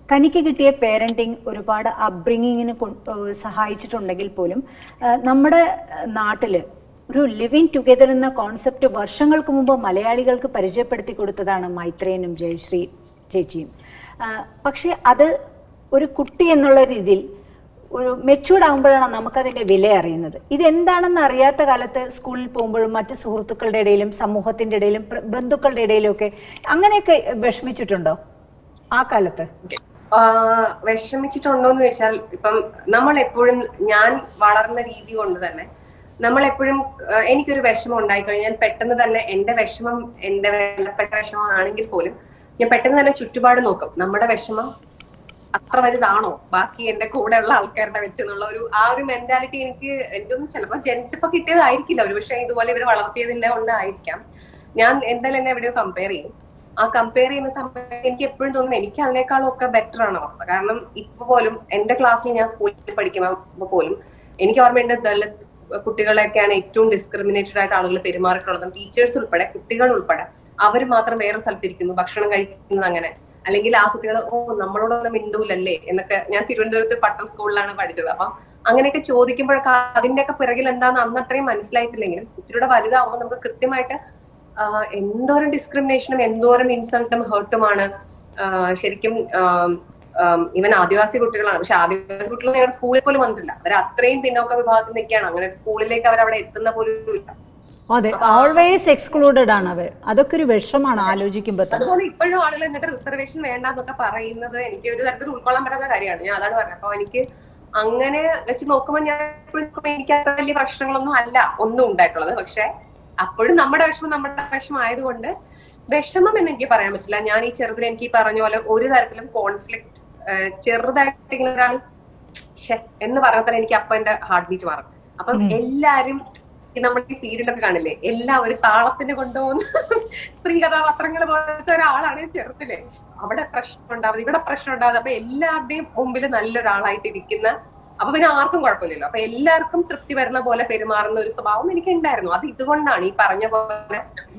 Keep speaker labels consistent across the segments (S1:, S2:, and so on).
S1: തനിക്ക് കിട്ടിയ പേരൻറ്റിങ് ഒരുപാട് അപ്ബ്രിങ്ങിങ്ങിന് സഹായിച്ചിട്ടുണ്ടെങ്കിൽ പോലും നമ്മുടെ നാട്ടിൽ ഒരു ലിവിങ് ടുഗെദർ എന്ന കോൺസെപ്റ്റ് വർഷങ്ങൾക്ക് മുമ്പ് മലയാളികൾക്ക് പരിചയപ്പെടുത്തി കൊടുത്തതാണ് മൈത്രേനും ജയശ്രീ ചേച്ചിയും. പക്ഷേ അത് ഒരു കുട്ടി എന്നുള്ള രീതിയിൽ ഒരു മെച്യൂർഡ് ആകുമ്പോഴാണ് നമുക്കതിൻ്റെ വില അറിയുന്നത്. ഇതെന്താണെന്ന് അറിയാത്ത കാലത്ത് സ്കൂളിൽ പോകുമ്പോഴും മറ്റ് സുഹൃത്തുക്കളുടെ ഇടയിലും സമൂഹത്തിൻ്റെ ഇടയിലും ബന്ധുക്കളുടെ ഇടയിലും ഒക്കെ അങ്ങനെയൊക്കെ വിഷമിച്ചിട്ടുണ്ടോ ആ കാലത്ത്?
S2: വിഷമിച്ചിട്ടുണ്ടോന്ന് ചോദിച്ചാൽ, ഇപ്പം നമ്മൾ എപ്പോഴും, ഞാൻ വളർന്ന രീതി കൊണ്ട് തന്നെ നമ്മളെപ്പോഴും എനിക്കൊരു വിഷമം ഉണ്ടായിക്കഴിഞ്ഞാൽ ഞാൻ പെട്ടെന്ന് തന്നെ എന്റെ വിഷമം എന്റെ വേണ്ടപ്പെട്ട വിഷമം ആണെങ്കിൽ പോലും ഞാൻ പെട്ടെന്ന് തന്നെ ചുറ്റുപാട് നോക്കും. നമ്മുടെ വിഷമം അത്ര വലുതാണോ ബാക്കി എന്റെ കൂടെ ഉള്ള ആൾക്കാരുടെ വെച്ചെന്നുള്ള ഒരു മെന്റാലിറ്റി എനിക്കൊന്നും ചിലപ്പോൾ ജനിച്ചപ്പോ കിട്ടിയതായിരിക്കില്ല. ഒരു പക്ഷേ ഇതുപോലെ ഇവർ വളർത്തിയതിന്റെ കൊണ്ടായിരിക്കാം. ഞാൻ എന്തായാലും എന്നെ എവിടെയോ കമ്പയർ ചെയ്യും. ആ കമ്പയർ ചെയ്യുന്ന സമയത്ത് എനിക്ക് എപ്പോഴും തോന്നുന്നു എനിക്ക് അതിനേക്കാളും ഒക്കെ ബെറ്റർ ആണ് അവസ്ഥ. കാരണം ഇപ്പൊ പോലും എന്റെ ക്ലാസ്സിൽ ഞാൻ സ്കൂളിൽ പഠിക്കുമ്പോൾ പോലും എനിക്ക് ഓർമ്മയുണ്ട് ദളിത് കുട്ടികളെയൊക്കെയാണ് ഏറ്റവും ഡിസ്ക്രിമിനേറ്റഡ് ആയിട്ട് ആളുകൾ പെരുമാറിയിട്ടുള്ളതും. ടീച്ചേഴ്സ് ഉൾപ്പെടെ, കുട്ടികൾ ഉൾപ്പെടെ അവർ മാത്രം വേറെ സ്ഥലത്തിരിക്കുന്നു, ഭക്ഷണം കഴിക്കുന്നത് അങ്ങനെ. അല്ലെങ്കിൽ ആ കുട്ടികൾ നമ്മളോടൊന്നും മിണ്ടൂലല്ലേ എന്നൊക്കെ. ഞാൻ തിരുവനന്തപുരത്ത് പട്ടം സ്കൂളിലാണ് പഠിച്ചത്. അപ്പം അങ്ങനെയൊക്കെ ചോദിക്കുമ്പോഴൊക്കെ അതിന്റെയൊക്കെ പിറകിൽ എന്താന്ന് അന്ന് അത്രയും മനസ്സിലായിട്ടില്ലെങ്കിലും ഇത്തിരിയുടെ വലുതാവുമ്പോൾ നമുക്ക് കൃത്യമായിട്ട് എന്തോരം ഡിസ്ക്രിമിനേഷനും എന്തോരം ഇൻസൾട്ടും ഹേർട്ടുമാണ്. ശരിക്കും ഇവൻ ആദിവാസി കുട്ടികളാണ്, പക്ഷെ ആദിവാസി കുട്ടികൾ ഞങ്ങളുടെ സ്കൂളിൽ പോലും വന്നിട്ടില്ല. അവർ അത്രയും പിന്നോക്ക വിഭാഗത്തിൽ നിൽക്കുകയാണ്. അങ്ങനെ സ്കൂളിലേക്ക് അവരവിടെ എത്തുന്ന പോലും ഇല്ല.
S1: അതെ, ഓൾവേസ് എക്സ്ക്ലൂഡഡ് ആണ് അവർ. അതൊക്കെ ഒരു വിഷമാണ് ആലോചിക്കുമ്പോൾ.
S2: അതുപോലെ ഇപ്പോഴും ആളുകൾ എന്നിട്ട് റിസർവേഷൻ വേണ്ടെന്നൊക്കെ പറയുന്നത് എനിക്ക് ഒരു തരത്തിൽ ഉൾക്കൊള്ളാൻ പറ്റുന്ന കാര്യമാണ്. ഞാൻ അതാണ് പറഞ്ഞത്. അപ്പൊ എനിക്ക് അങ്ങനെ വെച്ച് നോക്കുമ്പോൾ ഞാൻ എനിക്ക് അത്ര വലിയ പ്രശ്നങ്ങളൊന്നും അല്ല ഒന്നും ഉണ്ടായിട്ടുള്ളത്. പക്ഷെ അപ്പോഴും നമ്മുടെ വിഷമം ആയതുകൊണ്ട് വിഷമം എന്ന് എനിക്ക് പറയാൻ പറ്റില്ല. ഞാൻ ഈ ചെറുതിൽ എനിക്ക് പറഞ്ഞ പോലെ ഒരു തരത്തിലും കോൺഫ്ലിക്ട് ചെറുതായിട്ട് ഇങ്ങനെ ഒരാൾ എന്ന് പറഞ്ഞാൽ തന്നെ എനിക്ക് അപ്പൊ എന്റെ ഹാർട്ട് ബീറ്റ് മാറും. അപ്പം എല്ലാരും നമ്മൾ ഈ സീരിയലൊക്കെ കാണില്ലേ, എല്ലാം ഒരു താളത്തിന് കൊണ്ടുപോകുന്ന സ്ത്രീ കഥാപാത്രങ്ങൾ പോലത്തെ ഒരാളാണ് ചെറുതില്. അവിടെ പ്രശ്നം ഉണ്ടാവുന്നത്, ഇവിടെ പ്രശ്നം ഉണ്ടാവുന്നത്. അപ്പൊ എല്ലാവരുടെയും മുമ്പിൽ നല്ലൊരാളായിട്ട് ഇരിക്കുന്ന, അപ്പൊ പിന്നെ ആർക്കും കുഴപ്പമില്ലല്ലോ. അപ്പൊ എല്ലാവർക്കും തൃപ്തി വരുന്ന പോലെ പെരുമാറുന്ന ഒരു സ്വഭാവം എനിക്ക് ഉണ്ടായിരുന്നു. അത് ഇതുകൊണ്ടാണ് ഈ പറഞ്ഞ പോലെ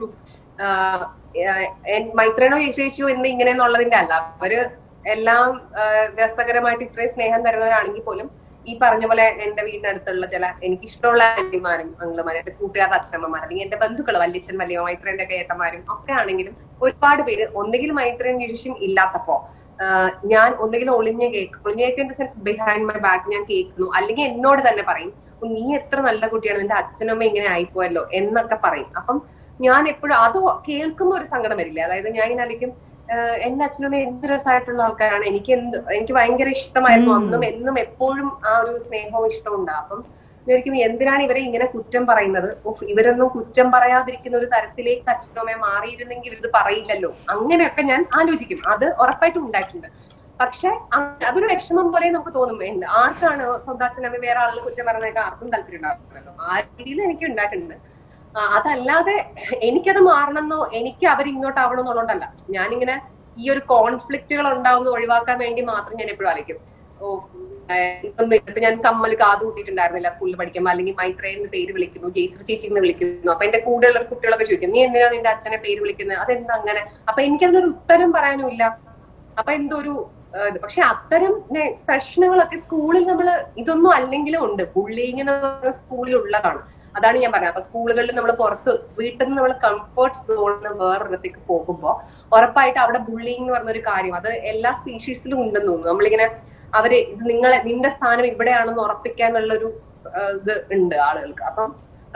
S2: മൈത്രേനോ ചേച്ചിയോ എന്ന് ഇങ്ങനെയെന്നുള്ളതിന്റെ അല്ല. അവര് എല്ലാം രസകരമായിട്ട് ഇത്രയും സ്നേഹം തരുന്നവരാണെങ്കിൽ പോലും ഈ പറഞ്ഞ പോലെ എന്റെ വീടിനടുത്തുള്ള ചില എനിക്ക് ഇഷ്ടമുള്ള ആന്റിമാരും അങ്കിളുമാരും, എന്റെ കൂട്ടുകാരുടെ അച്ഛനമ്മമാർ, അല്ലെങ്കിൽ എന്റെ ബന്ധുക്കൾ, വല്യച്ഛൻ വലിയ മൈത്രേന്റെ ഒക്കെ ഏട്ടന്മാരും ഒക്കെ ആണെങ്കിലും ഒരുപാട് പേര് ഒന്നുകിൽ മൈത്രേൻ ശേഷം ഇല്ലാത്തപ്പോ ഞാൻ ഒന്നുകിൽ ഒളിഞ്ഞ കേൾക്കുന്ന സെൻസ് ബിഹൈൻഡ് മൈ ബാക്ക് ഞാൻ കേൾക്കുന്നു, അല്ലെങ്കിൽ എന്നോട് തന്നെ പറയും നീ എത്ര നല്ല കുട്ടിയാണ്, നിന്റെ അച്ഛനമ്മ ഇങ്ങനെ ആയിപ്പോയല്ലോ എന്നൊക്കെ പറയും. അപ്പം ഞാൻ എപ്പോഴും അത് കേൾക്കുന്ന ഒരു സങ്കടം വരില്ലേ. അതായത് ഞാൻ ഇങ്ങനെ ആയിരിക്കും, എന്റെ അച്ഛനമ്മ എന്ത് രസമായിട്ടുള്ള ആൾക്കാരാണ്, എനിക്ക് ഭയങ്കര ഇഷ്ടമായിരുന്നു അന്നും എന്നും എപ്പോഴും ആ ഒരു സ്നേഹവും ഇഷ്ടവും ഉണ്ടാകും. അപ്പം വിചാരിക്കുന്നു എന്തിനാണ് ഇവരെ ഇങ്ങനെ കുറ്റം പറയുന്നത്, ഇവരൊന്നും കുറ്റം പറയാതിരിക്കുന്ന ഒരു തരത്തിലേക്ക് അച്ഛനമ്മയെ മാറിയിരുന്നെങ്കിൽ ഇത് പറയില്ലല്ലോ, അങ്ങനെയൊക്കെ ഞാൻ ആലോചിക്കും. അത് ഉറപ്പായിട്ടും ഉണ്ടായിട്ടുണ്ട്. പക്ഷെ അതൊരു വിഷമം പോലെ നമുക്ക് തോന്നും. ആർക്കാണ് സ്വന്തം അച്ഛനമ്മ വേറെ ആളുകൾ കുറ്റം പറയുന്നതൊക്കെ ആർക്കും താല്പര്യം ഉണ്ടാകുമല്ലോ. ആ രീതിയിൽ എനിക്ക് ഉണ്ടായിട്ടുണ്ട്. അതല്ലാതെ എനിക്കത് മാറണമെന്നോ എനിക്ക് അവരിങ്ങോട്ടാവണം എന്നുള്ളതല്ല. ഞാനിങ്ങനെ ഈ ഒരു കോൺഫ്ലിക്റ്റുകൾ ഉണ്ടാവുന്നത് ഒഴിവാക്കാൻ വേണ്ടി മാത്രം ഞാൻ എപ്പോഴും ആലോചിക്കും, ഇതൊന്നും ഇപ്പൊ ഞാൻ കമ്മൽ കാത് കൂട്ടിയിട്ടുണ്ടായിരുന്നില്ല സ്കൂളിൽ പഠിക്കുമ്പോൾ, അല്ലെങ്കിൽ മൈത്രേന്ന് പേര് വിളിക്കുന്നു, ജയശ്രീ ചേച്ചി എന്ന് വിളിക്കുന്നു. അപ്പൊ എന്റെ കൂടെയുള്ള കുട്ടികളൊക്കെ ചോദിക്കും നീ എന്തിനാ നിന്റെ അച്ഛനെ പേര് വിളിക്കുന്നത്, അതെന്താ അങ്ങനെ. അപ്പൊ എനിക്കതിനൊരു ഉത്തരം പറയാനും ഇല്ല. അപ്പൊ എന്തോ ഒരു പക്ഷെ അത്തരം പ്രശ്നങ്ങളൊക്കെ സ്കൂളിൽ നമ്മള് ഇതൊന്നും അല്ലെങ്കിലും ഉണ്ട്. ബുള്ളിങ് എന്ന് പറയുന്ന സ്കൂളിൽ ഉള്ളതാണ്. അതാണ് ഞാൻ പറഞ്ഞത്. അപ്പൊ സ്കൂളുകളിൽ നമ്മൾ പുറത്ത് വീട്ടിൽ നിന്ന് നമ്മൾ കംഫർട്ട് സോണിന് വേറൊരിടത്തേക്ക് പോകുമ്പോൾ ഉറപ്പായിട്ട് അവിടെ ബുള്ളിങ് എന്ന് പറഞ്ഞൊരു കാര്യം അത് എല്ലാ സ്പീഷീസിലും ഉണ്ടെന്ന് തോന്നുന്നു. നമ്മളിങ്ങനെ അവര് നിന്റെ സ്ഥാനം ഇവിടെയാണെന്ന് ഉറപ്പിക്കാനുള്ളൊരു ഇത് ഉണ്ട് ആളുകൾക്ക്. അപ്പം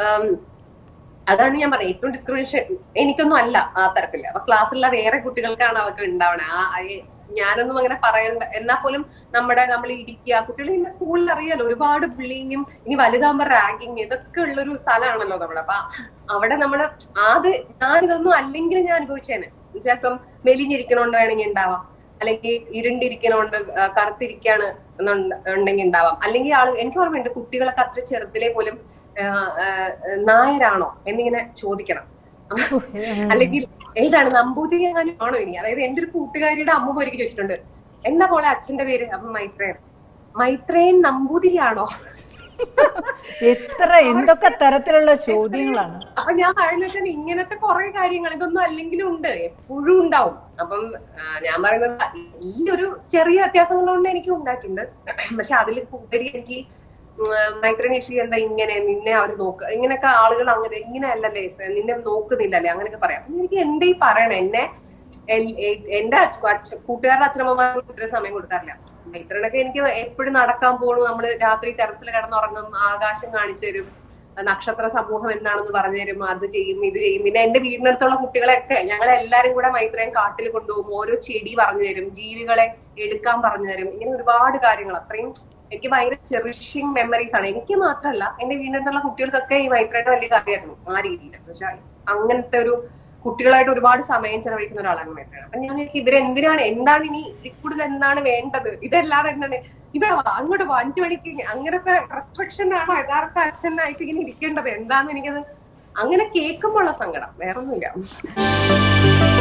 S2: അതാണ് ഞാൻ പറഞ്ഞത്, ഏറ്റവും ഡിസ്ക്രിമിനേഷൻ എനിക്കൊന്നും അല്ല ആ തരത്തില്. അപ്പൊ ക്ലാസ്സിലുള്ള വേറെ കുട്ടികൾക്കാണ് അതൊക്കെ ഉണ്ടാവണേ. ഞാനൊന്നും അങ്ങനെ പറയണ്ട. എന്നാൽ പോലും നമ്മൾ ഇടിക്കുക, കുട്ടികൾ ഇന്ന് സ്കൂളിൽ അറിയാലോ ഒരുപാട് ബുള്ളിങ്ങും ഇനി വലുതാകുമ്പോ റാഗിങ് ഇതൊക്കെ ഉള്ളൊരു സ്ഥലമാണല്ലോ നമ്മള്. അപ്പൊ അവിടെ നമ്മള് ഞാനിതൊന്നും അല്ലെങ്കിൽ ഞാൻ അനുഭവിച്ചേനെ. ചിലപ്പം മെലിഞ്ഞിരിക്കണോണ്ട് വേണമെങ്കിൽ ഉണ്ടാവാം, അല്ലെങ്കിൽ ഇരുണ്ടിരിക്കണോണ്ട് കറുത്തിരിക്കാണ് ഉണ്ടെങ്കിൽ ഉണ്ടാവാം. അല്ലെങ്കിൽ എനിക്ക് ഓർമ്മയുണ്ട് കുട്ടികളൊക്കെ അത്ര ചെറുതിലെ പോലും നായരാണോ എന്നിങ്ങനെ ചോദിക്കണം. അല്ലെങ്കിൽ ഏതാണ് നമ്പൂതിരി എങ്ങാനും ആണോ ഇനി. അതായത് എന്റെ ഒരു കൂട്ടുകാരിയുടെ അമ്മ ഒരിക്കൽ ചോദിച്ചിട്ടുണ്ട് എന്താ പോലെ അച്ഛന്റെ പേര്, അപ്പൊ മൈത്രേൻ നമ്പൂതിരിയാണോ.
S1: എന്തൊക്കെ തരത്തിലുള്ള ചോദ്യങ്ങളാണ്.
S2: അപ്പൊ ഞാൻ പറയുന്നത് ഇങ്ങനത്തെ കുറെ കാര്യങ്ങൾ ഇതൊന്നും അല്ലെങ്കിലും ഉണ്ട്, എപ്പോഴും ഉണ്ടാവും. അപ്പം ഞാൻ പറയുന്നത് ഈ ഒരു ചെറിയ വ്യത്യാസങ്ങൾ കൊണ്ട് എനിക്ക് ഉണ്ടായിട്ടുണ്ട്. പക്ഷെ അതിൽ ഉപരി എനിക്ക് മൈത്രേനേഷി എന്താ ഇങ്ങനെ നിന്നെ അവർ നോക്കുക, ഇങ്ങനെയൊക്കെ ആളുകൾ അങ്ങനെ ഇങ്ങനെയല്ലല്ലേ നിന്നെ നോക്കുന്നില്ലല്ലേ അങ്ങനെയൊക്കെ പറയാം. എനിക്ക് എന്തേ പറയണേ, എന്നെ എന്റെ കൂട്ടുകാരുടെ അച്ഛനമ്മമാർക്ക് ഇത്രയും സമയം കൊടുക്കാറില്ല. മൈത്രനൊക്കെ എനിക്ക് എപ്പോഴും നടക്കാൻ പോകണം, നമ്മള് രാത്രി ടെറസിൽ കിടന്നുറങ്ങും, ആകാശം കാണിച്ചു തരും, നക്ഷത്ര സമൂഹം എന്താണെന്ന് പറഞ്ഞു തരും, അത് ചെയ്യും ഇത് ചെയ്യും. പിന്നെ എന്റെ വീടിനടുത്തുള്ള കുട്ടികളെയൊക്കെ ഞങ്ങളെല്ലാരും കൂടെ മൈത്രേൻ കാട്ടിൽ കൊണ്ടുപോകും, ഓരോ ചെടി പറഞ്ഞു തരും, ജീവികളെ എടുക്കാൻ പറഞ്ഞു തരും, ഇങ്ങനെ ഒരുപാട് കാര്യങ്ങൾ. അത്രയും എനിക്ക് ഭയങ്കര ചെറിഷിങ് മെമ്മറീസ് ആണ്. എനിക്ക് മാത്രമല്ല എന്റെ വീടിനടുത്തുള്ള കുട്ടികൾക്കൊക്കെ ഈ മൈത്രേന്റെ വലിയ കാര്യമായിരുന്നു ആ രീതിയിൽ. പക്ഷെ അങ്ങനത്തെ ഒരു കുട്ടികളായിട്ട് ഒരുപാട് സമയം ചെലവഴിക്കുന്ന ഒരാളാണ് മൈത്രേൻ. അപ്പൊ ഞാൻ ഇവരെന്തിനാണ്, എന്താണ് ഇനി ഇതിൽ കൂടുതൽ എന്താണ് വേണ്ടത്, ഇതല്ലാതെ എന്താണ് ഇവിടെ അങ്ങോട്ട് 5 മണിക്ക് അങ്ങനത്തെ റെസ്ട്രിക്ഷൻ ആണോ യഥാർത്ഥ അച്ഛനായിട്ട് ഇങ്ങനെ ഇരിക്കേണ്ടത്, എന്താന്ന് എനിക്കത് അങ്ങനെ കേൾക്കുമ്പോഴുള്ള സങ്കടം, വേറൊന്നുമില്ല.